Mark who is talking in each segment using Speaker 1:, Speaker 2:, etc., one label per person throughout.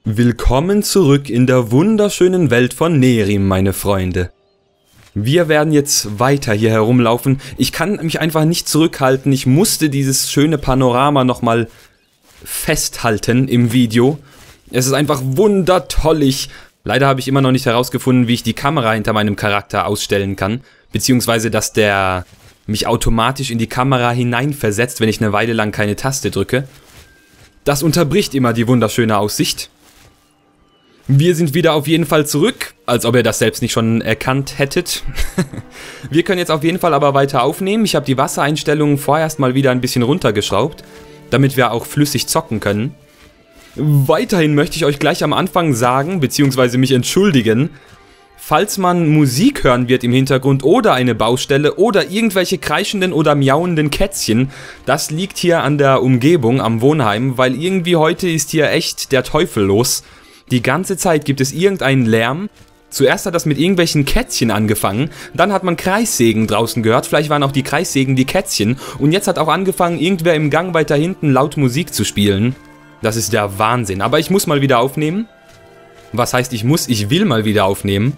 Speaker 1: Willkommen zurück in der wunderschönen Welt von Nerim, meine Freunde. Wir werden jetzt weiter hier herumlaufen. Ich kann mich einfach nicht zurückhalten. Ich musste dieses schöne Panorama nochmal festhalten im Video. Es ist einfach wundertollig. Leider habe ich immer noch nicht herausgefunden, wie ich die Kamera hinter meinem Charakter ausstellen kann. Beziehungsweise, dass der mich automatisch in die Kamera hineinversetzt, wenn ich eine Weile lang keine Taste drücke. Das unterbricht immer die wunderschöne Aussicht. Wir sind wieder auf jeden Fall zurück, als ob ihr das selbst nicht schon erkannt hättet. Wir können jetzt auf jeden Fall aber weiter aufnehmen. Ich habe die Wassereinstellungen vorerst mal wieder ein bisschen runtergeschraubt, damit wir auch flüssig zocken können. Weiterhin möchte ich euch gleich am Anfang sagen, beziehungsweise mich entschuldigen, falls man Musik hören wird im Hintergrund oder eine Baustelle oder irgendwelche kreischenden oder miauenden Kätzchen, das liegt hier an der Umgebung, am Wohnheim, weil irgendwie heute ist hier echt der Teufel los. Die ganze Zeit gibt es irgendeinen Lärm. Zuerst hat das mit irgendwelchen Kätzchen angefangen, dann hat man Kreissägen draußen gehört, vielleicht waren auch die Kreissägen die Kätzchen und jetzt hat auch angefangen, irgendwer im Gang weiter hinten laut Musik zu spielen. Das ist der Wahnsinn, aber ich muss mal wieder aufnehmen. Was heißt ich muss? Ich will mal wieder aufnehmen.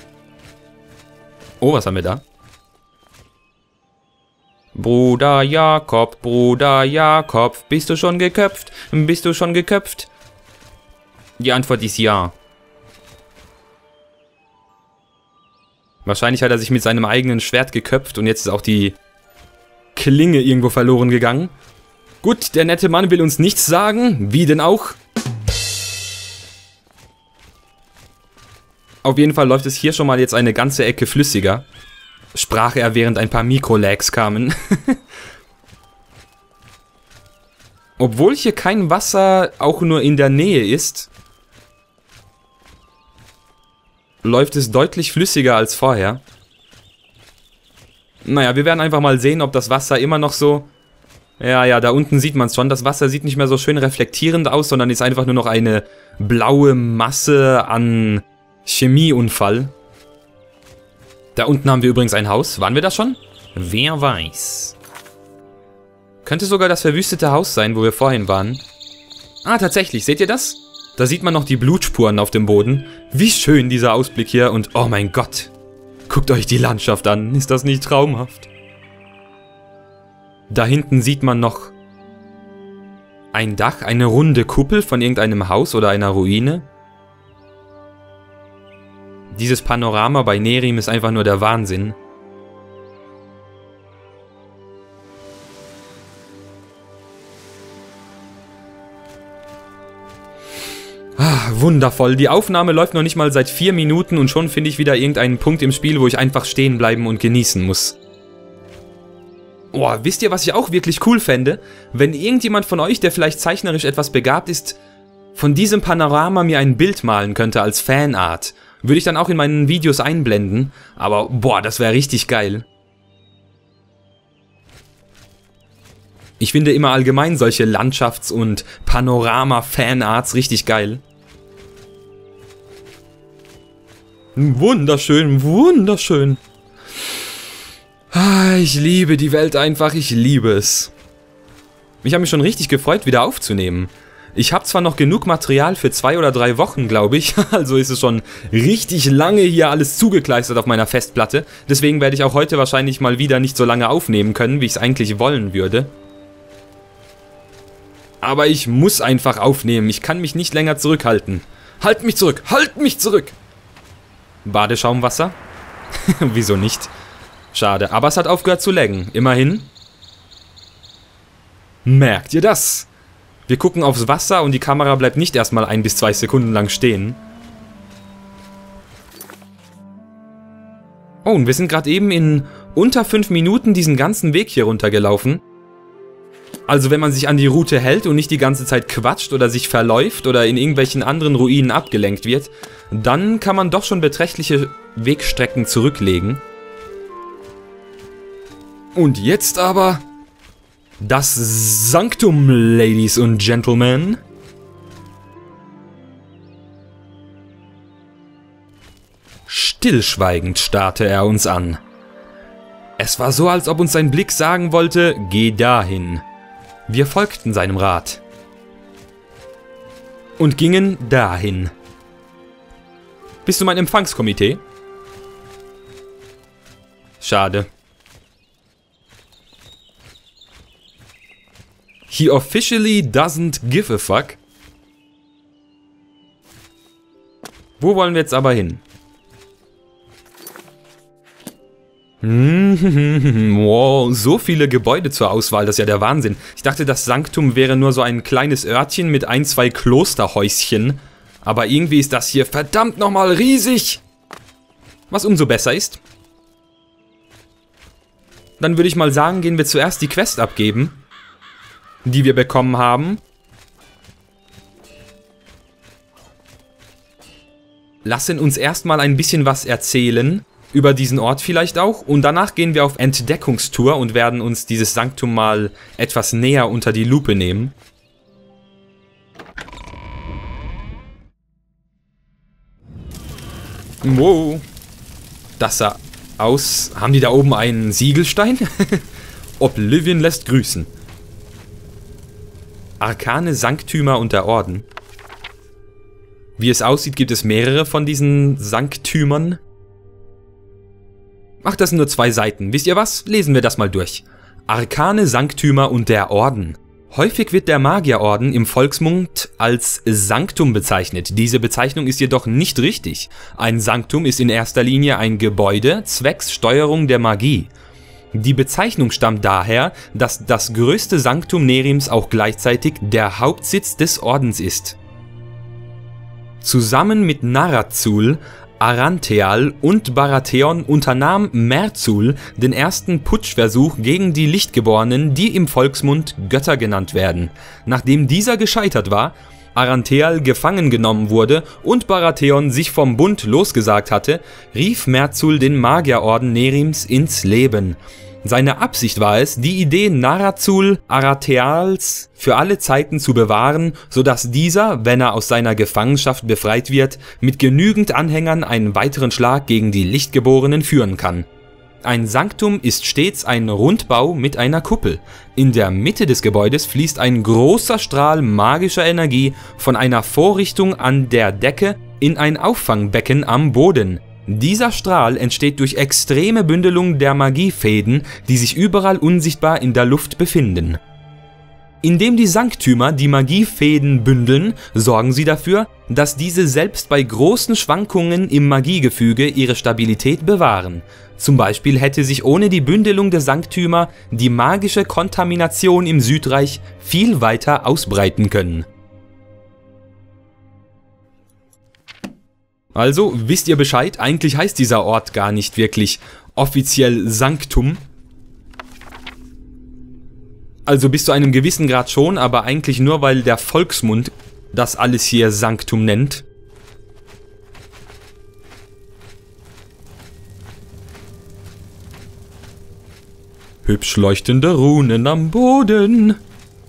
Speaker 1: Oh, was haben wir da? Bruder Jakob, bist du schon geköpft? Bist du schon geköpft? Die Antwort ist ja. Wahrscheinlich hat er sich mit seinem eigenen Schwert geköpft und jetzt ist auch die Klinge irgendwo verloren gegangen. Gut, der nette Mann will uns nichts sagen. Wie denn auch? Auf jeden Fall läuft es hier schon mal jetzt eine ganze Ecke flüssiger. Sprach er, während ein paar Mikrolags kamen. Obwohl hier kein Wasser auch nur in der Nähe ist, läuft es deutlich flüssiger als vorher. Naja, wir werden einfach mal sehen, ob das Wasser immer noch so... Ja, da unten sieht man es schon. Das Wasser sieht nicht mehr so schön reflektierend aus, sondern ist einfach nur noch eine blaue Masse an Chemieunfall. Da unten haben wir übrigens ein Haus. Waren wir das schon? Wer weiß. Könnte sogar das verwüstete Haus sein, wo wir vorhin waren. Ah, tatsächlich. Seht ihr das? Da sieht man noch die Blutspuren auf dem Boden. Wie schön dieser Ausblick hier und oh mein Gott. Guckt euch die Landschaft an. Ist das nicht traumhaft? Da hinten sieht man noch ein Dach, eine runde Kuppel von irgendeinem Haus oder einer Ruine. Dieses Panorama bei Nerim ist einfach nur der Wahnsinn. Ah, wundervoll. Die Aufnahme läuft noch nicht mal seit 4 Minuten und schon finde ich wieder irgendeinen Punkt im Spiel, wo ich einfach stehen bleiben und genießen muss. Oh, wisst ihr, was ich auch wirklich cool fände? Wenn irgendjemand von euch, der vielleicht zeichnerisch etwas begabt ist, von diesem Panorama mir ein Bild malen könnte als Fanart. Würde ich dann auch in meinen Videos einblenden. Aber boah, das wäre richtig geil. Ich finde immer allgemein solche Landschafts- und Panorama-Fanarts richtig geil. Wunderschön, wunderschön. Ich liebe die Welt einfach, ich liebe es. Ich habe mich schon richtig gefreut, wieder aufzunehmen. Ich habe zwar noch genug Material für 2 oder 3 Wochen, glaube ich. Also ist es schon richtig lange hier alles zugekleistert auf meiner Festplatte. Deswegen werde ich auch heute wahrscheinlich mal wieder nicht so lange aufnehmen können, wie ich es eigentlich wollen würde. Aber ich muss einfach aufnehmen. Ich kann mich nicht länger zurückhalten. Halt mich zurück! Halt mich zurück! Badeschaumwasser? Wieso nicht? Schade, aber es hat aufgehört zu laggen. Immerhin. Merkt ihr das? Wir gucken aufs Wasser und die Kamera bleibt nicht erstmal 1 bis 2 Sekunden lang stehen. Oh, und wir sind gerade eben in unter 5 Minuten diesen ganzen Weg hier runtergelaufen. Also wenn man sich an die Route hält und nicht die ganze Zeit quatscht oder sich verläuft oder in irgendwelchen anderen Ruinen abgelenkt wird, dann kann man doch schon beträchtliche Wegstrecken zurücklegen. Und jetzt aber das Sanktum, Ladies und Gentlemen. Stillschweigend starrte er uns an. Es war so, als ob uns sein Blick sagen wollte, geh dahin. Wir folgten seinem Rat. und gingen dahin. Bist du mein Empfangskomitee? Schade. He officially doesn't give a fuck. Wo wollen wir jetzt aber hin? Wow, so viele Gebäude zur Auswahl, das ist ja der Wahnsinn. Ich dachte, das Sanktum wäre nur so ein kleines Örtchen mit ein, zwei Klosterhäuschen. Aber irgendwie ist das hier verdammt nochmal riesig. Was umso besser ist. Dann würde ich mal sagen, gehen wir zuerst die Quest abgeben, die wir bekommen haben. Lassen uns erstmal ein bisschen was erzählen. Über diesen Ort vielleicht auch. Und danach gehen wir auf Entdeckungstour und werden uns dieses Sanktum mal etwas näher unter die Lupe nehmen. Wow. Das sah aus... Haben die da oben einen Siegelstein? Oblivion lässt grüßen. Arkane Sanktümer und der Orden. Wie es aussieht, gibt es mehrere von diesen Sanktümern. Ach, das sind nur 2 Seiten. Wisst ihr was? Lesen wir das mal durch. Arkane Sanktümer und der Orden. Häufig wird der Magierorden im Volksmund als Sanktum bezeichnet. Diese Bezeichnung ist jedoch nicht richtig. Ein Sanktum ist in erster Linie ein Gebäude zwecks Steuerung der Magie. Die Bezeichnung stammt daher, dass das größte Sanktum Nehrims auch gleichzeitig der Hauptsitz des Ordens ist. Zusammen mit Narazul, Arantheal und Baratheon unternahm Merzul den ersten Putschversuch gegen die Lichtgeborenen, die im Volksmund Götter genannt werden. Nachdem dieser gescheitert war, Arantheal gefangen genommen wurde und Baratheon sich vom Bund losgesagt hatte, rief Merzul den Magierorden Nehrims ins Leben. Seine Absicht war es, die Idee Narazul Arantheals für alle Zeiten zu bewahren, sodass dieser, wenn er aus seiner Gefangenschaft befreit wird, mit genügend Anhängern einen weiteren Schlag gegen die Lichtgeborenen führen kann. Ein Sanktum ist stets ein Rundbau mit einer Kuppel. In der Mitte des Gebäudes fließt ein großer Strahl magischer Energie von einer Vorrichtung an der Decke in ein Auffangbecken am Boden. Dieser Strahl entsteht durch extreme Bündelung der Magiefäden, die sich überall unsichtbar in der Luft befinden. Indem die Sanktümer die Magiefäden bündeln, sorgen sie dafür, dass diese selbst bei großen Schwankungen im Magiegefüge ihre Stabilität bewahren. Zum Beispiel hätte sich ohne die Bündelung der Sanktümer die magische Kontamination im Südreich viel weiter ausbreiten können. Also, wisst ihr Bescheid? Eigentlich heißt dieser Ort gar nicht wirklich offiziell Sanktum. Also bis zu einem gewissen Grad schon, aber eigentlich nur, weil der Volksmund das alles hier Sanktum nennt. Hübsch leuchtende Runen am Boden.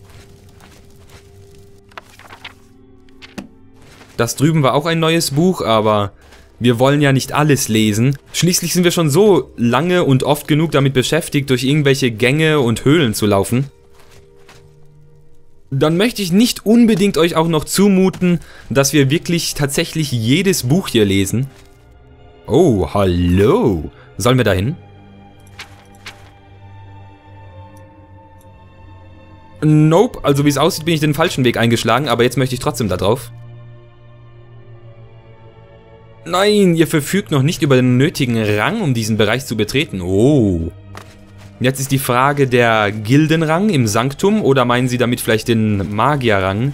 Speaker 1: Das drüben war auch ein neues Buch, aber wir wollen ja nicht alles lesen. Schließlich sind wir schon so lange und oft genug damit beschäftigt, durch irgendwelche Gänge und Höhlen zu laufen. Dann möchte ich nicht unbedingt euch auch noch zumuten, dass wir wirklich tatsächlich jedes Buch hier lesen. Oh, hallo. Sollen wir da hin? Nope, also wie es aussieht, bin ich den falschen Weg eingeschlagen, aber jetzt möchte ich trotzdem da drauf. Nein, ihr verfügt noch nicht über den nötigen Rang, um diesen Bereich zu betreten. Oh. Jetzt ist die Frage der Gildenrang im Sanktum oder meinen Sie damit vielleicht den Magierrang?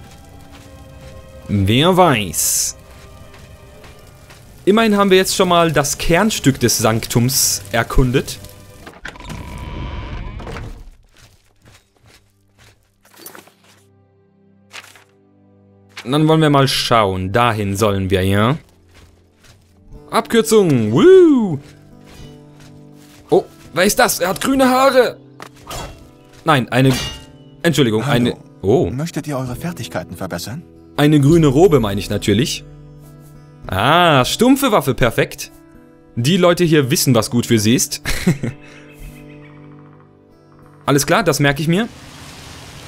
Speaker 1: Wer weiß. Immerhin haben wir jetzt schon mal das Kernstück des Sanktums erkundet. Dann wollen wir mal schauen. Dahin sollen wir, ja? Abkürzung! Woo! Oh, wer ist das? Er hat grüne Haare! Nein, eine... Entschuldigung,
Speaker 2: Hallo.
Speaker 1: eine... Oh.
Speaker 2: Möchtet ihr eure Fertigkeiten verbessern?
Speaker 1: Eine grüne Robe meine ich natürlich. Ah, stumpfe Waffe, perfekt. Die Leute hier wissen, was gut für sie ist. Alles klar, das merke ich mir.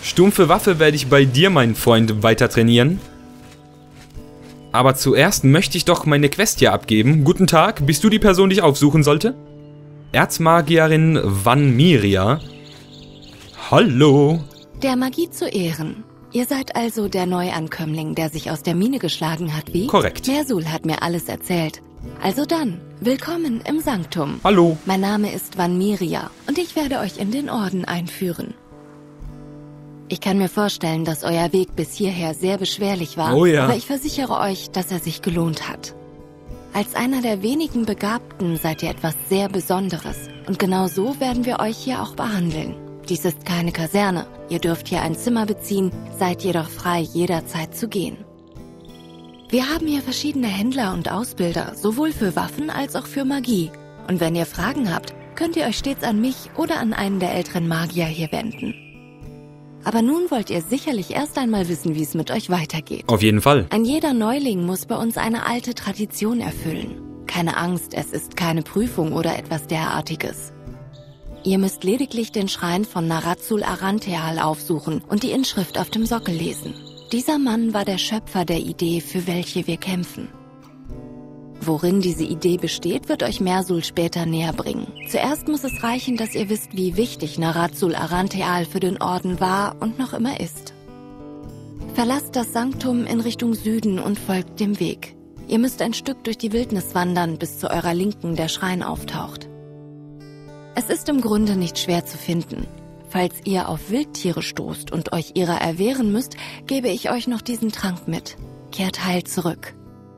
Speaker 1: Stumpfe Waffe werde ich bei dir, mein Freund, weiter trainieren. Aber zuerst möchte ich doch meine Quest hier abgeben. Guten Tag, bist du die Person, die ich aufsuchen sollte? Erzmagierin Vanmiria. Hallo.
Speaker 3: Der Magie zu Ehren. Ihr seid also der Neuankömmling, der sich aus der Mine geschlagen hat, wie?
Speaker 1: Korrekt.
Speaker 3: Mersul hat mir alles erzählt. Also dann, willkommen im Sanktum.
Speaker 1: Hallo.
Speaker 3: Mein Name ist Vanmiria und ich werde euch in den Orden einführen. Ich kann mir vorstellen, dass euer Weg bis hierher sehr beschwerlich war,
Speaker 1: oh ja.
Speaker 3: aber ich versichere euch, dass er sich gelohnt hat. Als einer der wenigen Begabten seid ihr etwas sehr Besonderes und genau so werden wir euch hier auch behandeln. Dies ist keine Kaserne, ihr dürft hier ein Zimmer beziehen, seid jedoch frei, jederzeit zu gehen. Wir haben hier verschiedene Händler und Ausbilder, sowohl für Waffen als auch für Magie. Und wenn ihr Fragen habt, könnt ihr euch stets an mich oder an einen der älteren Magier hier wenden. Aber nun wollt ihr sicherlich erst einmal wissen, wie es mit euch weitergeht.
Speaker 1: Auf jeden Fall.
Speaker 3: Ein jeder Neuling muss bei uns eine alte Tradition erfüllen. Keine Angst, es ist keine Prüfung oder etwas derartiges. Ihr müsst lediglich den Schrein von Narazul Arantheal aufsuchen und die Inschrift auf dem Sockel lesen. Dieser Mann war der Schöpfer der Idee, für welche wir kämpfen. Worin diese Idee besteht, wird euch Mersul später näher bringen. Zuerst muss es reichen, dass ihr wisst, wie wichtig Narazul Arantheal für den Orden war und noch immer ist. Verlasst das Sanktum in Richtung Süden und folgt dem Weg. Ihr müsst ein Stück durch die Wildnis wandern, bis zu eurer Linken der Schrein auftaucht. Es ist im Grunde nicht schwer zu finden. Falls ihr auf Wildtiere stoßt und euch ihrer erwehren müsst, gebe ich euch noch diesen Trank mit. Kehrt heil zurück.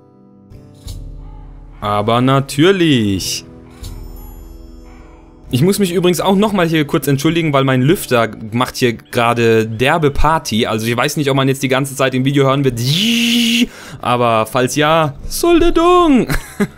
Speaker 1: Aber natürlich. Ich muss mich übrigens auch nochmal hier kurz entschuldigen, weil mein Lüfter macht hier gerade derbe Party. Also ich weiß nicht, ob man jetzt die ganze Zeit im Video hören wird. Aber falls ja, Soldedung.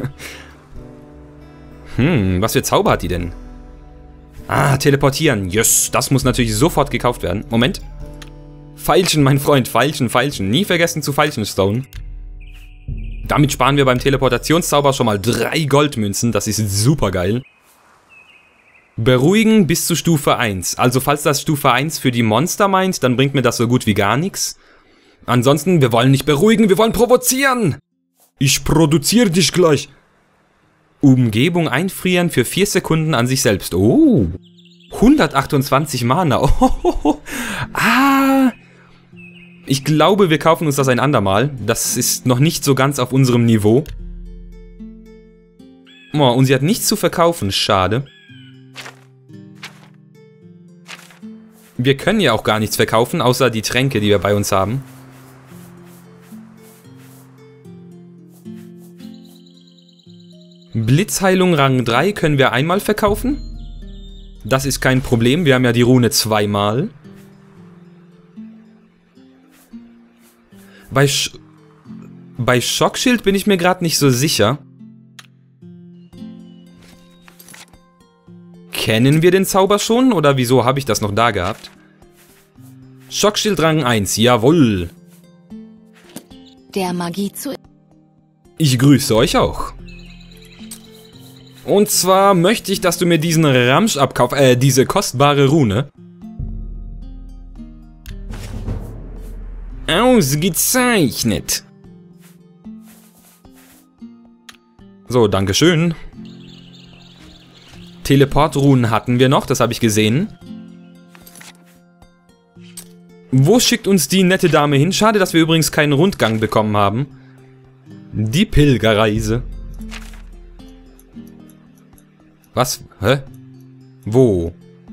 Speaker 1: Was für Zauber hat die denn? Ah, teleportieren. Yes, das muss natürlich sofort gekauft werden. Moment. Feilschen, mein Freund. Feilschen, feilschen. Nie vergessen zu feilschen, Stone. Damit sparen wir beim Teleportationszauber schon mal 3 Goldmünzen. Das ist super geil. Beruhigen bis zu Stufe 1. Also falls das Stufe 1 für die Monster meint, dann bringt mir das so gut wie gar nichts. Ansonsten, wir wollen nicht beruhigen, wir wollen provozieren. Ich produziere dich gleich. Umgebung einfrieren für 4 Sekunden an sich selbst. Oh. 128 Mana. Oh. Ah. Ich glaube, wir kaufen uns das ein andermal. Das ist noch nicht so ganz auf unserem Niveau. Oh, und sie hat nichts zu verkaufen. Schade. Wir können ja auch gar nichts verkaufen, außer die Tränke, die wir bei uns haben. Blitzheilung Rang 3 können wir einmal verkaufen. Das ist kein Problem, wir haben ja die Rune 2-mal. Bei Schockschild bin ich mir gerade nicht so sicher. Kennen wir den Zauber schon oder wieso habe ich das noch da gehabt? Schockschild Rang 1, jawohl.
Speaker 3: Der Magie zu...
Speaker 1: Ich grüße euch auch. Und zwar möchte ich, dass du mir diesen Ramsch abkaufst, diese kostbare Rune. Ausgezeichnet. So, dankeschön. Teleportrunen hatten wir noch, das habe ich gesehen. Wo schickt uns die nette Dame hin? Schade, dass wir übrigens keinen Rundgang bekommen haben. Die Pilgerreise. Was? Hä? Wo?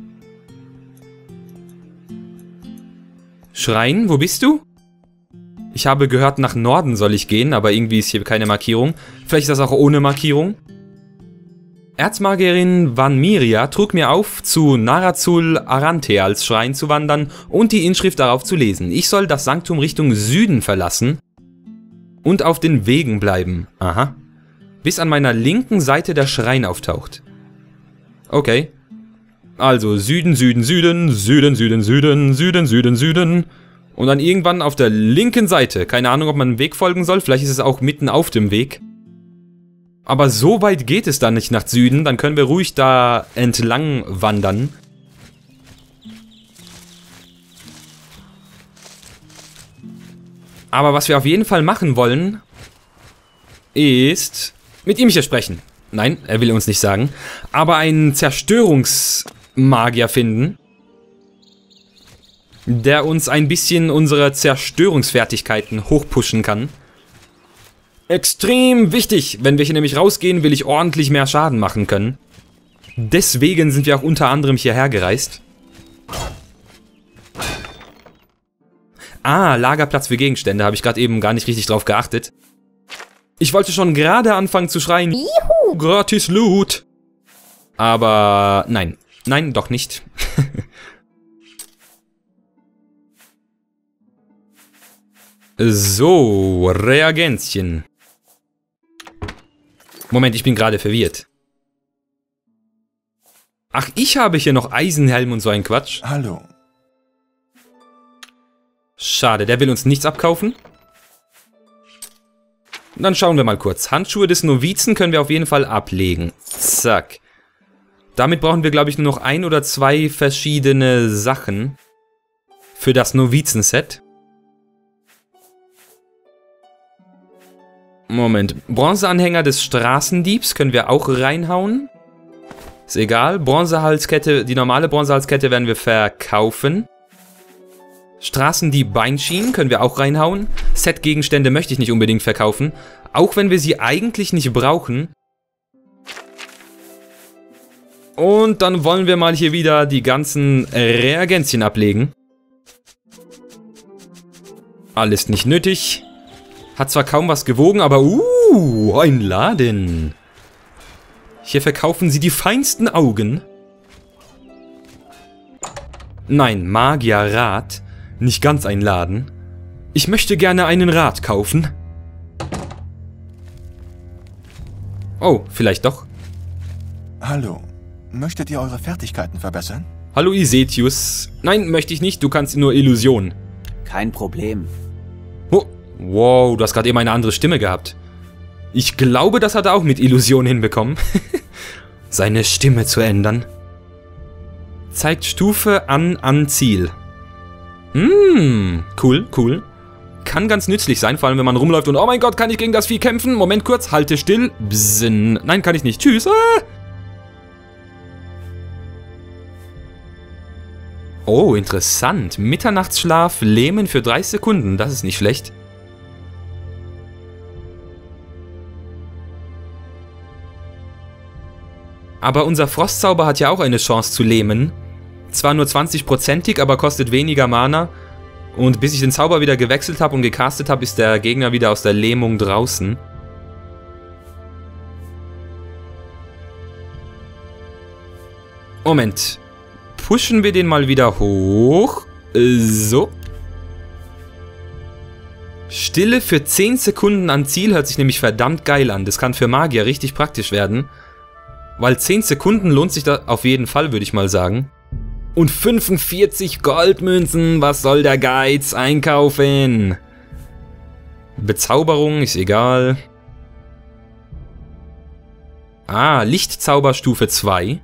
Speaker 1: Schrein, wo bist du? Ich habe gehört, nach Norden soll ich gehen, aber irgendwie ist hier keine Markierung. Vielleicht ist das auch ohne Markierung. Erzmagierin Vanmiria trug mir auf, zu Narazul Arantheals Schrein zu wandern und die Inschrift darauf zu lesen. Ich soll das Sanktum Richtung Süden verlassen und auf den Wegen bleiben. Aha. Bis an meiner linken Seite der Schrein auftaucht. Okay. Also Süden, Süden, Süden, Süden, Süden, Süden, Süden, Süden, Süden. Und dann irgendwann auf der linken Seite. Keine Ahnung, ob man einem Weg folgen soll. Vielleicht ist es auch mitten auf dem Weg. Aber so weit geht es dann nicht nach Süden. Dann können wir ruhig da entlang wandern. Aber was wir auf jeden Fall machen wollen, ist mit ihm hier sprechen. Nein, er will uns nicht sagen. Aber einen Zerstörungsmagier finden, der uns ein bisschen unsere Zerstörungsfertigkeiten hochpushen kann. Extrem wichtig. Wenn wir hier nämlich rausgehen, will ich ordentlich mehr Schaden machen können. Deswegen sind wir auch unter anderem hierher gereist. Ah, Lagerplatz für Gegenstände. Habe ich gerade eben gar nicht richtig drauf geachtet. Ich wollte schon gerade anfangen zu schreien. Juhu, gratis Loot. Aber nein. Nein, doch nicht. So, Reagenzien. Moment, ich bin gerade verwirrt. Ach, ich habe hier noch Eisenhelm und so ein Quatsch.
Speaker 2: Hallo.
Speaker 1: Schade, der will uns nichts abkaufen. Dann schauen wir mal kurz. Handschuhe des Novizen können wir auf jeden Fall ablegen. Zack. Damit brauchen wir, glaube ich, nur noch 1 oder 2 verschiedene Sachen für das Novizen-Set. Moment. Bronzeanhänger des Straßendiebs können wir auch reinhauen. Ist egal. Bronzehalskette, die normale Bronzehalskette werden wir verkaufen. Straßendieb Beinschienen können wir auch reinhauen. Set-Gegenstände möchte ich nicht unbedingt verkaufen. Auch wenn wir sie eigentlich nicht brauchen. Und dann wollen wir mal hier wieder die ganzen Reagenzien ablegen. Alles nicht nötig. Hat zwar kaum was gewogen, aber ein Laden. Hier verkaufen sie die feinsten Augen. Nein, Magierrad. Nicht ganz ein Laden. Ich möchte gerne einen Rad kaufen. Oh, vielleicht doch.
Speaker 2: Hallo. Möchtet ihr eure Fertigkeiten verbessern?
Speaker 1: Hallo Isetius. Nein, möchte ich nicht. Du kannst nur Illusion.
Speaker 4: Kein Problem.
Speaker 1: Oh, wow, du hast gerade eben eine andere Stimme gehabt. Ich glaube, das hat er auch mit Illusion hinbekommen. Seine Stimme zu ändern. Zeigt Stufe an Ziel. Cool, cool. Kann ganz nützlich sein, vor allem wenn man rumläuft und oh mein Gott, kann ich gegen das Vieh kämpfen? Moment kurz, halte still. Bsinn. Nein, kann ich nicht. Tschüss. Oh, interessant. Mitternachtsschlaf, Lähmen für 30 Sekunden. Das ist nicht schlecht. Aber unser Frostzauber hat ja auch eine Chance zu lähmen. Zwar nur 20%ig, aber kostet weniger Mana. Und bis ich den Zauber wieder gewechselt habe und gecastet habe, ist der Gegner wieder aus der Lähmung draußen. Moment. Pushen wir den mal wieder hoch. So. Stille für 10 Sekunden an Ziel hört sich nämlich verdammt geil an. Das kann für Magier richtig praktisch werden. Weil 10 Sekunden lohnt sich da auf jeden Fall, würde ich mal sagen. Und 45 Goldmünzen, was soll der Geiz? Einkaufen. Bezauberung, ist egal. Ah, Lichtzauberstufe 2.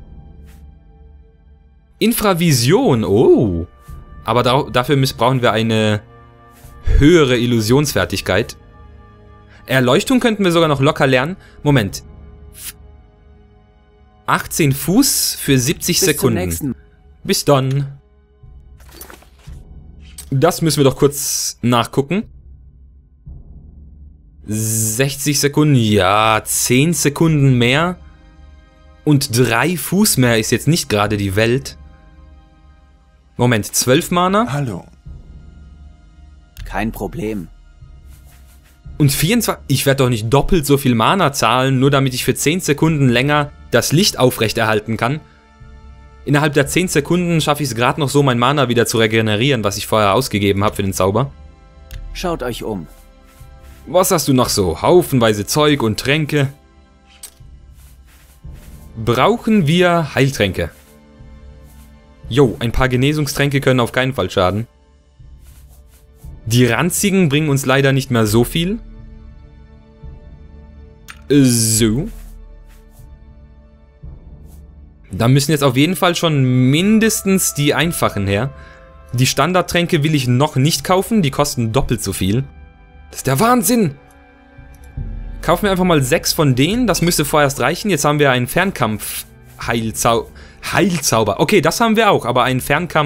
Speaker 1: Infravision, oh. Aber dafür brauchen wir eine höhere Illusionsfertigkeit. Erleuchtung könnten wir sogar noch locker lernen. Moment. 18 Fuß für 70 Sekunden. Bis dann. Das müssen wir doch kurz nachgucken. 60 Sekunden, ja, 10 Sekunden mehr. Und 3 Fuß mehr ist jetzt nicht gerade die Welt. Moment, 12 Mana?
Speaker 2: Hallo.
Speaker 4: Kein Problem.
Speaker 1: Und 24... Ich werde doch nicht doppelt so viel Mana zahlen, nur damit ich für 10 Sekunden länger das Licht aufrechterhalten kann. Innerhalb der 10 Sekunden schaffe ich es gerade noch so, mein Mana wieder zu regenerieren, was ich vorher ausgegeben habe für den Zauber.
Speaker 4: Schaut euch um.
Speaker 1: Was hast du noch so? Haufenweise Zeug und Tränke. Brauchen wir Heiltränke? Jo, ein paar Genesungstränke können auf keinen Fall schaden. Die ranzigen bringen uns leider nicht mehr so viel. So. Da müssen jetzt auf jeden Fall schon mindestens die einfachen her. Die Standardtränke will ich noch nicht kaufen, die kosten doppelt so viel. Das ist der Wahnsinn! Kaufen wir einfach mal 6 von denen, das müsste vorerst reichen. Jetzt haben wir einen Heilzauber. Okay, das haben wir auch, aber einen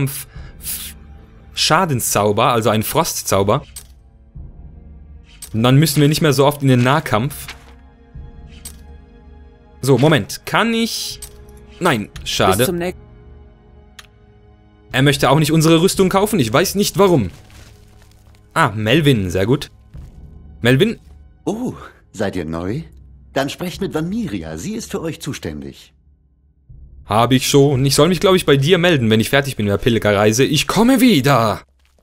Speaker 1: Fernkampf-Schadenszauber, also einen Frostzauber. Und dann müssen wir nicht mehr so oft in den Nahkampf. So, Moment. Kann ich... Nein, schade.
Speaker 4: Bis zum nächsten.
Speaker 1: Er möchte auch nicht unsere Rüstung kaufen. Ich weiß nicht warum. Ah, Melvin. Sehr gut. Melvin?
Speaker 5: Oh, seid ihr neu? Dann sprecht mit Vanmiria. Sie ist für euch zuständig.
Speaker 1: Habe ich schon. Ich soll mich, glaube ich, bei dir melden, wenn ich fertig bin mit der Pilgerreise. Ich komme wieder.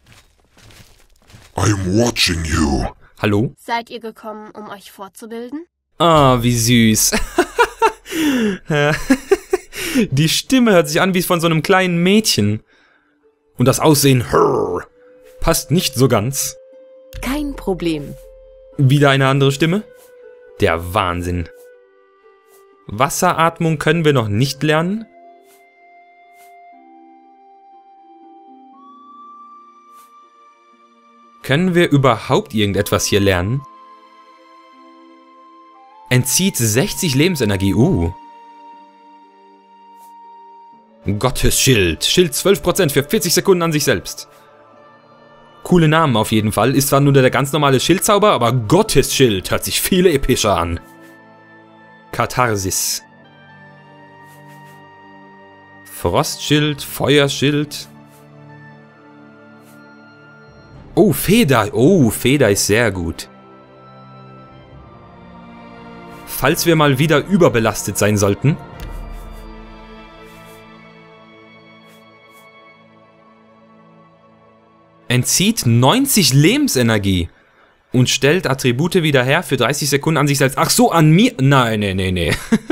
Speaker 6: I'm watching you.
Speaker 1: Hallo?
Speaker 7: Seid ihr gekommen, um euch fortzubilden?
Speaker 1: Ah, wie süß. Die Stimme hört sich an wie von so einem kleinen Mädchen. Und das Aussehen, passt nicht so ganz.
Speaker 3: Kein Problem.
Speaker 1: Wieder eine andere Stimme? Der Wahnsinn. Wasseratmung können wir noch nicht lernen. Können wir überhaupt irgendetwas hier lernen? Entzieht 60 Lebensenergie. Gottes Schild. Schild 12% für 40 Sekunden an sich selbst. Coole Namen auf jeden Fall. Ist zwar nur der ganz normale Schildzauber, aber Gottes Schild hört sich viel epischer an. Katharsis. Frostschild, Feuerschild. Oh, Feder. Oh, Feder ist sehr gut. Falls wir mal wieder überbelastet sein sollten. Entzieht 90 Lebensenergie. Und stellt Attribute wieder her für 30 Sekunden an sich selbst. Ach so, an mir? Nein, nee.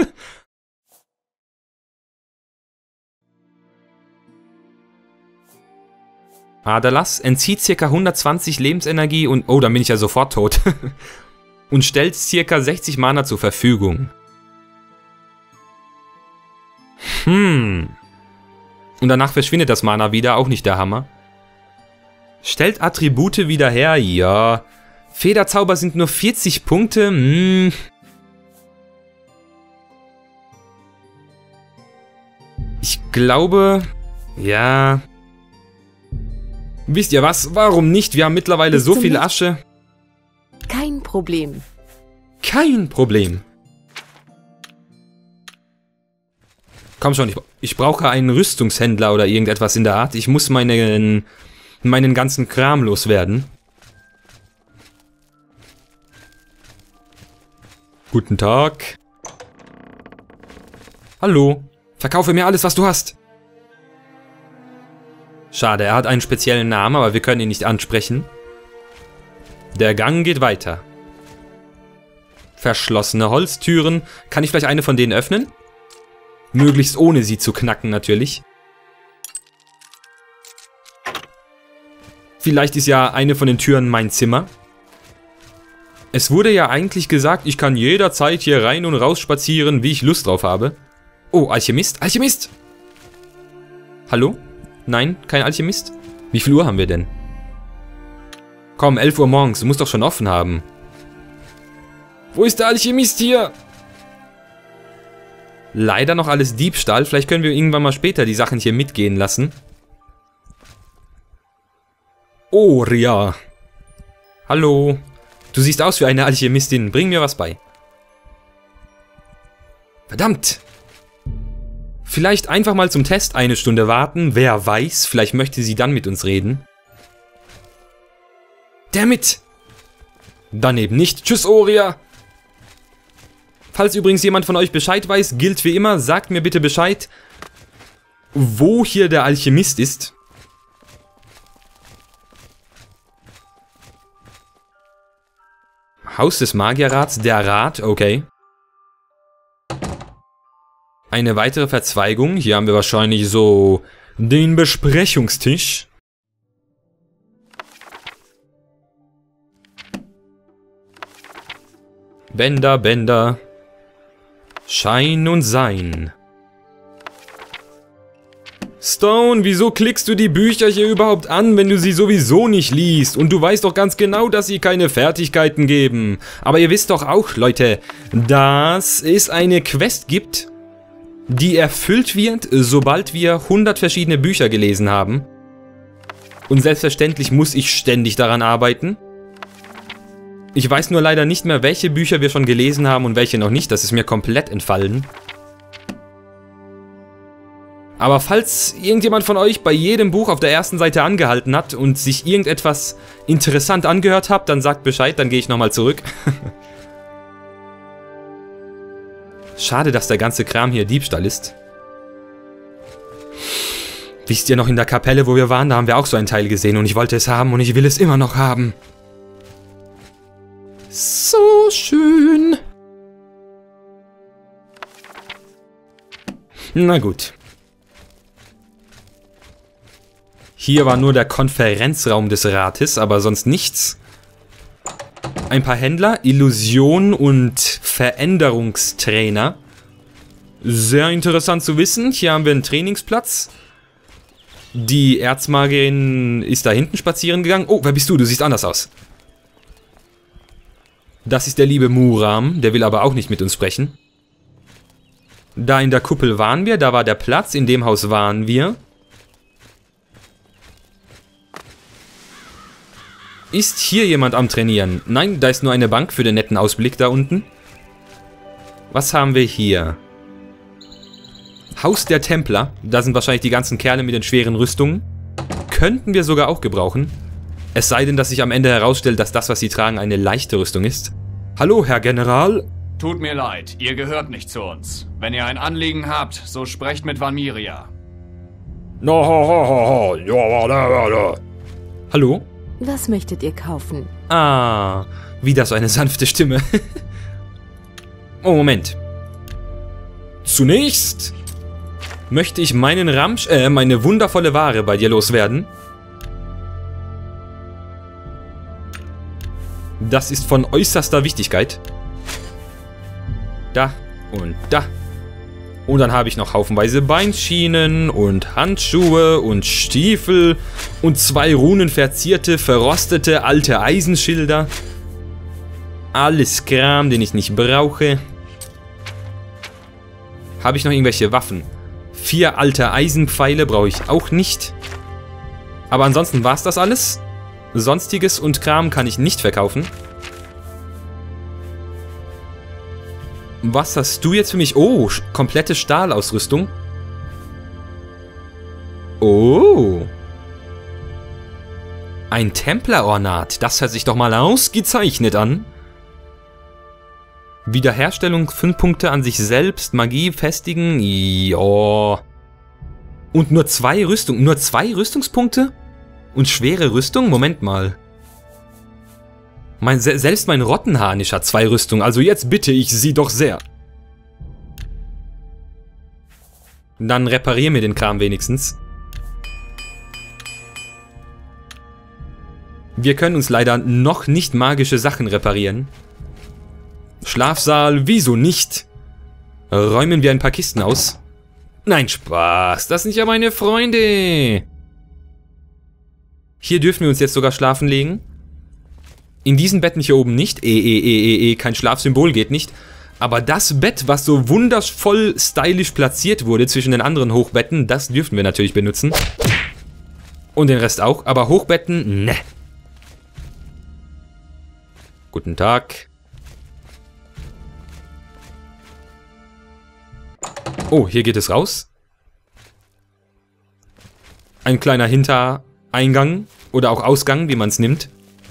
Speaker 1: Aderlass entzieht ca. 120 Lebensenergie und... Oh, dann bin ich ja sofort tot. Und stellt ca. 60 Mana zur Verfügung. Und danach verschwindet das Mana wieder, auch nicht der Hammer. Stellt Attribute wieder her, ja. Federzauber sind nur 40 Punkte, Ich glaube, ja... Wisst ihr was? Warum nicht? Wir haben mittlerweile so viel Asche.
Speaker 3: Kein Problem.
Speaker 1: Kein Problem. Komm schon, ich brauche einen Rüstungshändler oder irgendetwas in der Art. Ich muss meinen ganzen Kram loswerden. Guten Tag. Hallo. Verkaufe mir alles, was du hast. Schade, er hat einen speziellen Namen, aber wir können ihn nicht ansprechen. Der Gang geht weiter. Verschlossene Holztüren. Kann ich vielleicht eine von denen öffnen? Möglichst ohne sie zu knacken, natürlich. Vielleicht ist ja eine von den Türen mein Zimmer. Es wurde ja eigentlich gesagt, ich kann jederzeit hier rein und raus spazieren, wie ich Lust drauf habe. Oh, Alchemist. Alchemist! Hallo? Nein, kein Alchemist? Wie viel Uhr haben wir denn? Komm, 11 Uhr morgens, du musst doch schon offen haben. Wo ist der Alchemist hier? Leider noch alles Diebstahl, vielleicht können wir irgendwann mal später die Sachen hier mitgehen lassen. Oria. Hallo. Du siehst aus wie eine Alchemistin, bring mir was bei. Verdammt. Vielleicht einfach mal zum Test eine Stunde warten. Wer weiß, vielleicht möchte sie dann mit uns reden. Dammit! Dann eben nicht. Tschüss, Oria! Falls übrigens jemand von euch Bescheid weiß, gilt wie immer, sagt mir bitte Bescheid, wo hier der Alchemist ist. Haus des Magierrats, der Rat, okay. Eine weitere Verzweigung. Hier haben wir wahrscheinlich so den Besprechungstisch. Bänder, Bänder. Schein und Sein. Stone, wieso klickst du die Bücher hier überhaupt an, wenn du sie sowieso nicht liest? Und du weißt doch ganz genau, dass sie keine Fertigkeiten geben. Aber ihr wisst doch auch, Leute, dass es eine Quest gibt, die erfüllt wird, sobald wir 100 verschiedene Bücher gelesen haben. Und selbstverständlich muss ich ständig daran arbeiten. Ich weiß nur leider nicht mehr, welche Bücher wir schon gelesen haben und welche noch nicht. Das ist mir komplett entfallen. Aber falls irgendjemand von euch bei jedem Buch auf der ersten Seite angehalten hat und sich irgendetwas interessant angehört hat, dann sagt Bescheid, dann gehe ich nochmal zurück. Schade, dass der ganze Kram hier Diebstahl ist. Wisst ihr noch in der Kapelle, wo wir waren, da haben wir auch so ein Teil gesehen und ich wollte es haben und ich will es immer noch haben. So schön. Na gut. Hier war nur der Konferenzraum des Rates, aber sonst nichts. Ein paar Händler, Illusion und Veränderungstrainer. Sehr interessant zu wissen. Hier haben wir einen Trainingsplatz. Die Erzmagierin ist da hinten spazieren gegangen. Oh, wer bist du? Du siehst anders aus. Das ist der liebe Muram. Der will aber auch nicht mit uns sprechen. Da in der Kuppel waren wir. Da war der Platz. In dem Haus waren wir. Ist hier jemand am Trainieren? Nein, da ist nur eine Bank für den netten Ausblick da unten. Was haben wir hier? Haus der Templer. Da sind wahrscheinlich die ganzen Kerle mit den schweren Rüstungen. Könnten wir sogar auch gebrauchen. Es sei denn, dass sich am Ende herausstellt, dass das, was sie tragen, eine leichte Rüstung ist. Hallo, Herr General.
Speaker 6: Tut mir leid, ihr gehört nicht zu uns. Wenn ihr ein Anliegen habt, so sprecht mit Vanmiria.
Speaker 1: Hallo?
Speaker 8: Was möchtet ihr kaufen?
Speaker 1: Ah, wieder so eine sanfte Stimme. Oh, Moment. Zunächst möchte ich meine wundervolle Ware bei dir loswerden. Das ist von äußerster Wichtigkeit. Da und da. Und dann habe ich noch haufenweise Beinschienen und Handschuhe und Stiefel und 2 runenverzierte, verrostete alte Eisenschilder. Alles Kram, den ich nicht brauche. Habe ich noch irgendwelche Waffen? 4 alte Eisenpfeile brauche ich auch nicht. Aber ansonsten war es das alles. Sonstiges und Kram kann ich nicht verkaufen. Was hast du jetzt für mich? Oh, komplette Stahlausrüstung. Oh. Ein Templerornat. Das hört sich doch mal ausgezeichnet an. Wiederherstellung 5 Punkte an sich selbst. Magie festigen. Ja. Und nur 2 Rüstungen. Nur 2 Rüstungspunkte? Und schwere Rüstung? Moment mal. Selbst mein Rottenharnisch hat 2 Rüstungen, also jetzt bitte ich sie doch sehr. Dann reparier mir den Kram wenigstens. Wir können uns leider noch nicht magische Sachen reparieren. Schlafsaal, wieso nicht? Räumen wir ein paar Kisten aus? Nein, Spaß, das sind ja meine Freunde. Hier dürfen wir uns jetzt sogar schlafen legen. In diesen Betten hier oben nicht. Kein Schlafsymbol geht nicht. Aber das Bett, was so wundervoll stylisch platziert wurde zwischen den anderen Hochbetten, das dürften wir natürlich benutzen. Und den Rest auch. Aber Hochbetten, ne. Guten Tag. Oh, hier geht es raus. Ein kleiner Hintereingang oder auch Ausgang, wie man es nimmt.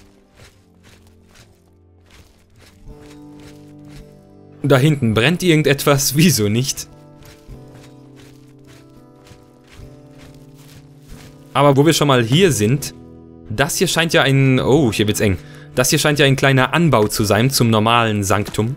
Speaker 1: Da hinten brennt irgendetwas, wieso nicht? Aber wo wir schon mal hier sind, das hier scheint ja ein... Oh, hier wird's eng. Das hier scheint ja ein kleiner Anbau zu sein zum normalen Sanktum.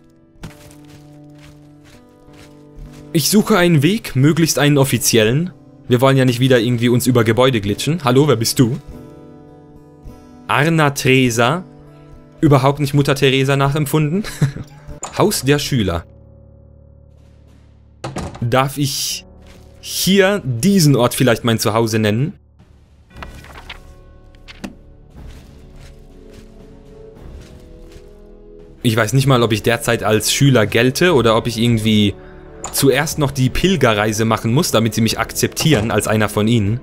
Speaker 1: Ich suche einen Weg, möglichst einen offiziellen. Wir wollen ja nicht wieder irgendwie uns über Gebäude glitschen. Hallo, wer bist du? Arna Tresa. Überhaupt nicht Mutter Teresa nachempfunden. Haus der Schüler. Darf ich hier diesen Ort vielleicht mein Zuhause nennen. Ich weiß nicht mal, ob ich derzeit als Schüler gelte oder ob ich irgendwie zuerst noch die Pilgerreise machen muss, damit sie mich akzeptieren als einer von ihnen.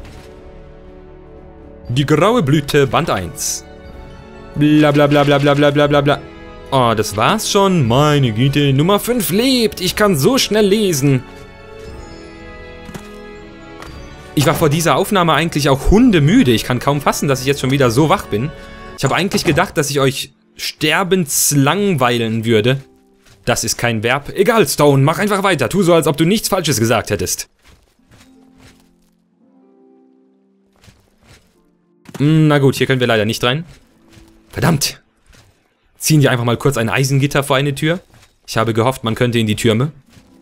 Speaker 1: Die graue Blüte, Band 1. Bla bla bla bla bla bla bla bla bla. Oh, das war's schon. Meine Güte, Nummer 5 lebt. Ich kann so schnell lesen. Ich war vor dieser Aufnahme eigentlich auch hundemüde. Ich kann kaum fassen, dass ich jetzt schon wieder so wach bin. Ich habe eigentlich gedacht, dass ich euch sterbenslangweilen würde. Das ist kein Verb. Egal, Stone, mach einfach weiter. Tu so, als ob du nichts Falsches gesagt hättest. Na gut, hier können wir leider nicht rein. Verdammt. Ziehen wir einfach mal kurz ein Eisengitter vor eine Tür. Ich habe gehofft, man könnte in die Türme.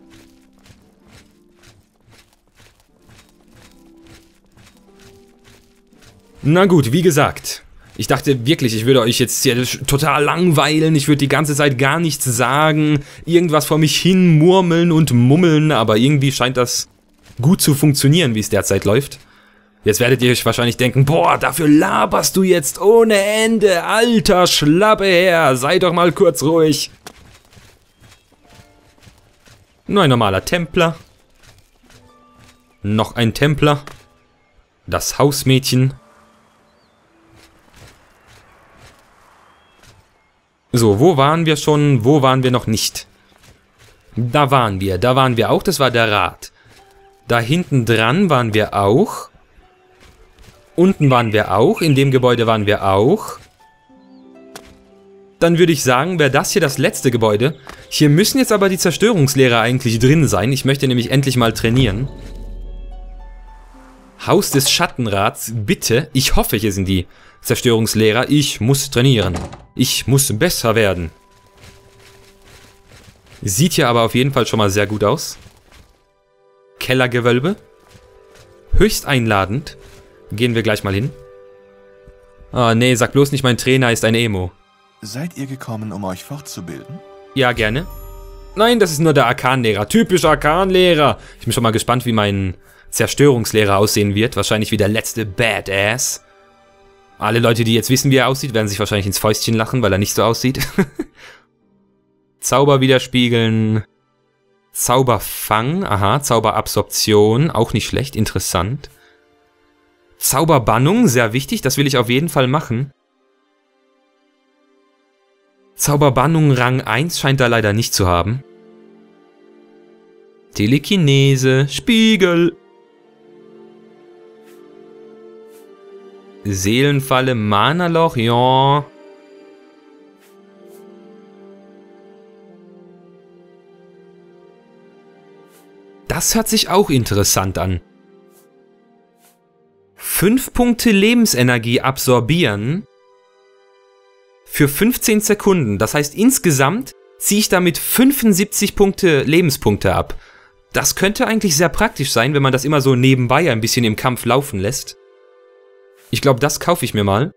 Speaker 1: Na gut, wie gesagt. Ich dachte wirklich, ich würde euch jetzt hier total langweilen. Ich würde die ganze Zeit gar nichts sagen. Irgendwas vor mich hin murmeln und mummeln. Aber irgendwie scheint das gut zu funktionieren, wie es derzeit läuft. Jetzt werdet ihr euch wahrscheinlich denken, boah, dafür laberst du jetzt ohne Ende. Alter Schlappeherr, sei doch mal kurz ruhig. Nur ein normaler Templer. Noch ein Templer. Das Hausmädchen. So, wo waren wir schon? Wo waren wir noch nicht? Da waren wir auch, das war der Rat. Da hinten dran waren wir auch. Unten waren wir auch, in dem Gebäude waren wir auch. Dann würde ich sagen, wäre das hier das letzte Gebäude. Hier müssen jetzt aber die Zerstörungslehrer eigentlich drin sein. Ich möchte nämlich endlich mal trainieren. Haus des Schattenrats, bitte. Ich hoffe, hier sind die Zerstörungslehrer. Ich muss trainieren. Ich muss besser werden. Sieht hier aber auf jeden Fall schon mal sehr gut aus. Kellergewölbe. Höchst einladend. Gehen wir gleich mal hin. Ah, nee, sag bloß nicht, mein Trainer ist ein Emo.
Speaker 2: Seid ihr gekommen, um euch fortzubilden?
Speaker 1: Ja, gerne. Nein, das ist nur der Arkanlehrer. Typisch Arkanlehrer. Ich bin schon mal gespannt, wie mein Zerstörungslehrer aussehen wird. Wahrscheinlich wie der letzte Badass. Alle Leute, die jetzt wissen, wie er aussieht, werden sich wahrscheinlich ins Fäustchen lachen, weil er nicht so aussieht. Zauber widerspiegeln. Zauberfang. Aha, Zauberabsorption. Auch nicht schlecht, interessant. Zauberbannung, sehr wichtig, das will ich auf jeden Fall machen. Zauberbannung Rang 1 scheint er leider nicht zu haben. Telekinese, Spiegel. Seelenfalle, Mana-Loch, ja. Das hört sich auch interessant an. 5 Punkte Lebensenergie absorbieren für 15 Sekunden. Das heißt, insgesamt ziehe ich damit 75 Lebenspunkte ab. Das könnte eigentlich sehr praktisch sein, wenn man das immer so nebenbei ein bisschen im Kampf laufen lässt. Ich glaube, das kaufe ich mir mal.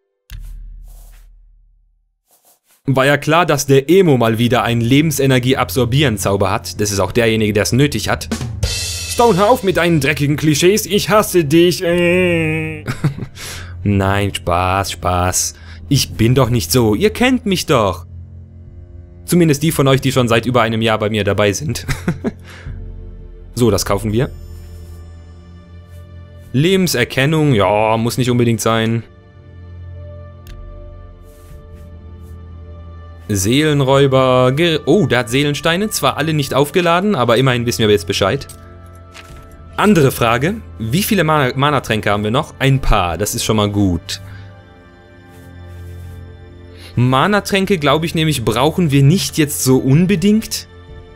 Speaker 1: War ja klar, dass der Emo mal wieder einen Lebensenergie-Absorbieren-Zauber hat. Das ist auch derjenige, der es nötig hat. Stone, hör auf mit deinen dreckigen Klischees, ich hasse dich. Nein, Spaß, Spaß. Ich bin doch nicht so, ihr kennt mich doch. Zumindest die von euch, die schon seit über einem Jahr bei mir dabei sind. So, das kaufen wir. Lebenserkennung, ja, muss nicht unbedingt sein. Seelenräuber, oh, der hat Seelensteine, zwar alle nicht aufgeladen, aber immerhin wissen wir jetzt Bescheid. Andere Frage, wie viele Mana-Tränke haben wir noch? Ein paar, das ist schon mal gut. Mana-Tränke, glaube ich nämlich, brauchen wir nicht jetzt so unbedingt.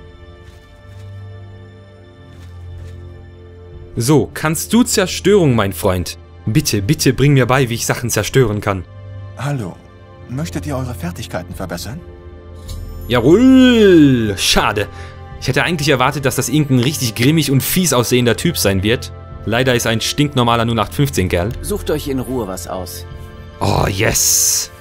Speaker 1: So, kannst du Zerstörung, mein Freund? Bitte, bitte bring mir bei, wie ich Sachen zerstören kann.
Speaker 2: Hallo, möchtet ihr eure Fertigkeiten verbessern?
Speaker 1: Jawohl, schade. Ich hätte eigentlich erwartet, dass das irgendein richtig grimmig und fies aussehender Typ sein wird. Leider ist ein stinknormaler 0815 Kerl.
Speaker 4: Sucht euch in Ruhe was aus.
Speaker 1: Oh, yes.